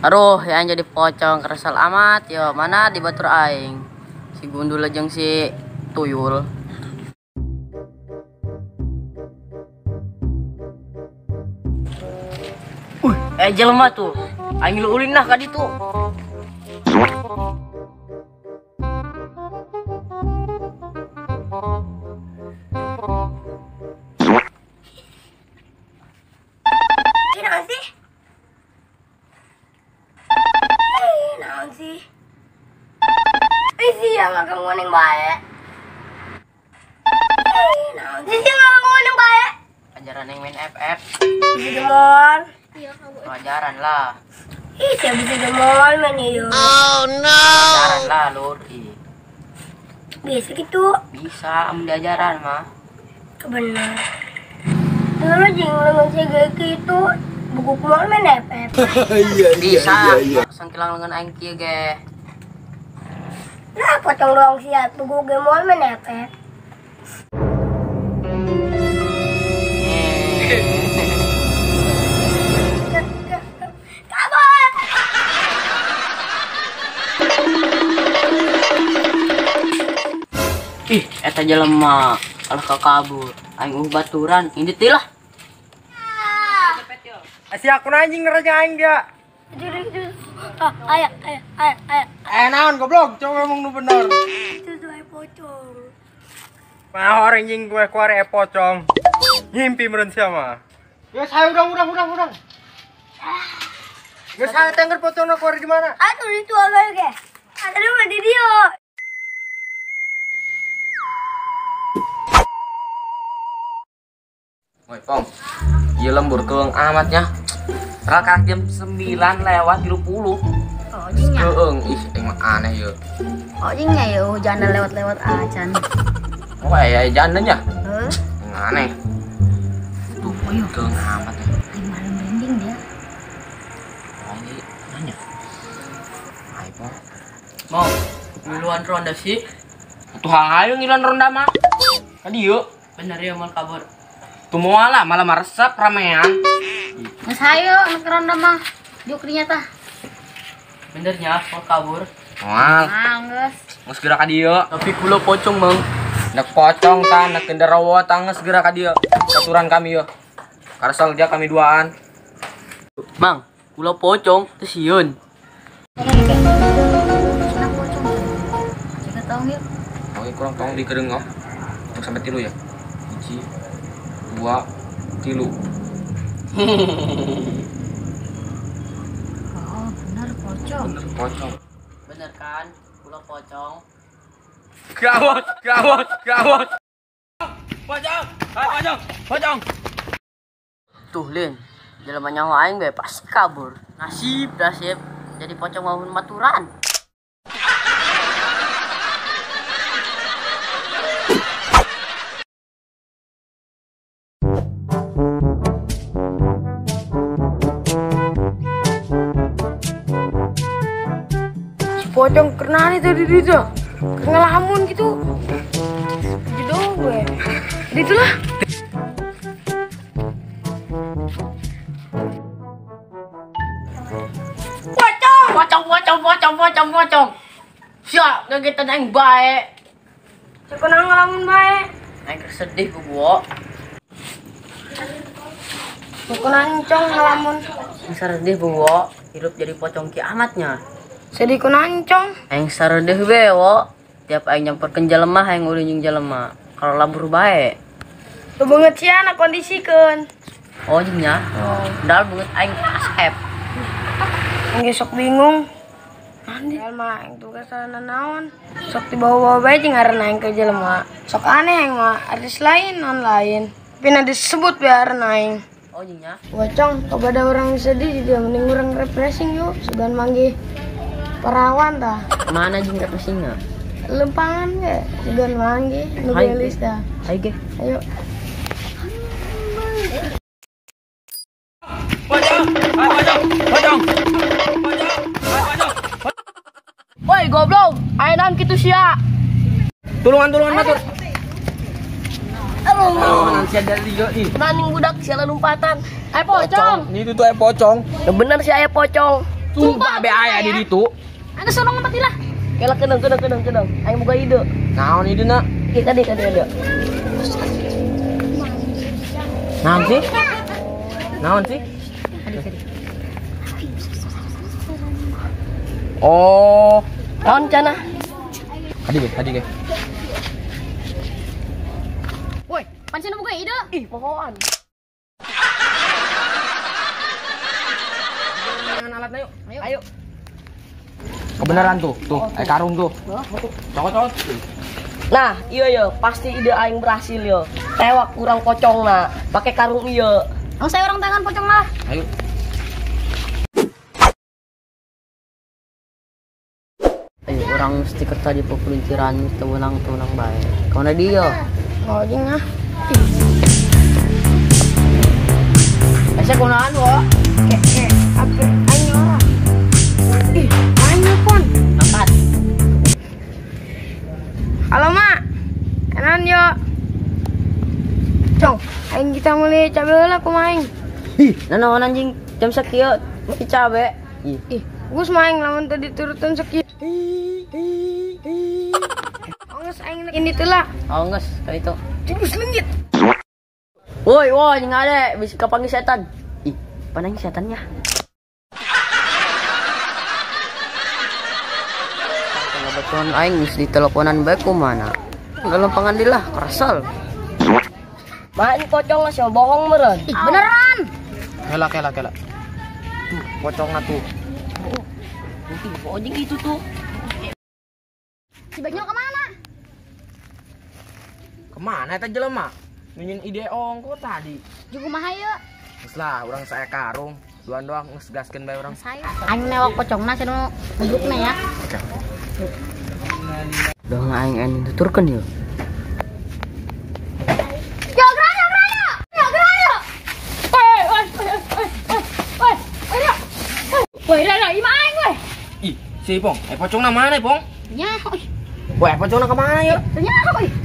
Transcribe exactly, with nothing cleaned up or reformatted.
Aduh, yang jadi pocong keresal amat. Yo, mana di batur aing? Si gundul jeung si tuyul. Uh, eh jelema tuh. Aing lu ulin nah ka ditu. Kenapa sih? Naon sih? Eh siya nga kang nguning bae. Eh naon sih siya nga kang nguning bae? Ajaran yang main F F. Bisa gemol. Iya kamu. Ajaran lah. Ih siya bisa gemol man iyo. Oh no. Ajaran lah lur. Ih. Bisa gitu. Bisa am diajaran mah. Kebenar. Dulu jing lengan siya gitu. Buku kumol main F F. Iya Bisa. iya iya. Sangkilang lengan aing kieu ge. Nah pocong doang siya. Buku gemol main F F. Ih, eta jelema kalau kabur, aing uh baturan, indit teh lah. Asia aku anjing ngeraja aing dia. Jadi itu. Ah, ayah, ayah, ayah, ayah. Eh naon goblok, coba ngomong nu bener. Itu tuh ayah pocong. Mah orang anjing gue keluar e pocong. Ngimpi meureun sia mah. Geus hayu urang urang urang urang. Geus hayu tengger pocongna keluar di mana? Aduh itu agak ge. Ada di mana di dia? Woi, Pong. Ieu lembur keung amatnya. Raka jam sembilan lewat tiga puluh. Oh, jingnya. Keung, ih emang aneh yeuh. Oh, jingnya ya hujan lewat-lewat acan. Oh, ya jandannya. Heh. Aneh. Tuh, Ayo. keung amat ya. Aing malam merinding dia. Oh, ini nanya. Hai, Pong. Mau ngiluan ronda sih? Tuh hayu ngiluan ronda mah. Kan yuk. Bener ya mau kabur. Tuh mau lah malah meresap ramean. Geus hayo anu ronda mah. Juk dinya tah. Benernya mau kabur. Moal. Nah, geus. Geus geura ka dieu. Tapi kula pocong, Mang. Nek pocong tah nek genderawo tah geus geura ka dieu. Aturan kami yeuh. Karesel dia kami duaan. Mang, kula pocong teh sieun. Cenah pocong. Jika tahu yuk. Oke, kurang tong dikedeung oh. Untuk sampai tilu ya. Hiji, dua, tilu. Oh, benar pocong. Bener pocong. Bener kan? Kula pocong. Gawat, gawat, gawat. Pocong, hai pocong, pocong. Tuh, Lin. Jelema nyawa aing be pasti kabur. Nasib, nasib. Jadi pocong maupun maturan. Pocong kena nih tadi itu. Ngelamun gitu. Jodoh gue. Jadi itulah. Pocong. Pocong, pocong, pocong, pocong, pocong. Siap, ngagetan aing bae. Cek nang ngelamun bae. Aing sedih gua. Cek nancong ngelamun. Aing sedih gua. Hidup jadi pocong kiamatnya. Sedih ku nancong. Aing saredeh we wo. Tiap aing nyamperkeun jelema aing ulin jeung jelema. Kalau labur bae. Tuh banget sih anak kondisikeun. Oh jingnya. Oh, dal banget aing asep. Nggak sok bingung. Andi mah yang tugas sana naon. Sok dibawa-bawa bae jeung ngaranna aing ke jelema. Sok aneh yang mah artis lain non lain. Tapi na disebut biar aing. Oh jingnya. Pocong, kepada orang sedih juga mending orang refreshing yuk. Segan manggih perawan dah. Mana jeung refreshingna? Lempangan ge, segan manggih nu gelis dah. Ayo ge. Ayo. Pocong, hai pocong, pocong. Woi goblok, ayo naon kitu sia. Tulungan tulungan matur. Aduh. Tulungan sia dari dieu ih. Maning budak sia lompatan. Ayo pocong. Ini tuh aya pocong. Nah, bener sih aya pocong. Sumpah be aya di ditu. Ada sorong tempat lah. Kela kedeng kedeng kedeng kedeng. Aing boga ide. Naon ide na? Kita deh kada ada. Naon sih? Naon sih? Oh, Naon cana? hadi ge, hadi ge. Woi, pancen boga ide. Ih, pohon. Dengan alatnya yuk. Ayo. Ayo. Kebenaran tuh, tuh, eh karung tuh. Cokot cokot. Nah, iya yo, pasti ide aing berhasil yo. Tewak kurang pocong na, pakai karung iya. Oh, saya orang tangan pocong lah. Ayo. Ayo, orang stiker tadi pepelintiran tewenang-tewenang baik. Kemana dia? Oh, jing ah. Saya kunaan wo. Kek kek, apa aing ora. Ih, aing pon. Angkat. Halo, Mak. Enan yo. Cong, aing kita mulai cabe heula ku maing. Ih, nanaon anjing jam sakieu mati cabe. Ih, ih, gus maing lamun tadi turutan sakieu. Onges aing ini teh Onges kayak itu. Jurus lenggit. Woi, woi, nggak ada, bisa kepanggil setan. Ih, panang setannya. Kebetulan aing geus diteleponan bae kumaha. Dalam pangandilah kerasal. Main pocong lah, bohong meureun. Ih, beneran. Kela kela kela. Tuh, pocongna tuh. Oh, jadi itu tuh. Si Banyo kemana? Kemana eta jelema? Ningin ide ongko tadi. Juga mah ayo. Geus lah, urang saya karung. Duan doang geus gaskeun bae urang. Saya. Aing newak pocongna cenah ngedrukna ya. Dong aing aing tuturkeun yeuh. Yo geraya geraya. Yo geraya. Woi, woi, woi, woi, woi. Woi, woi, raya ima aing woi. Ih, si Pong, eh pocongna mana, Pong? Nya, oi. Weh, pocongna kemana yuk? Nya, oi.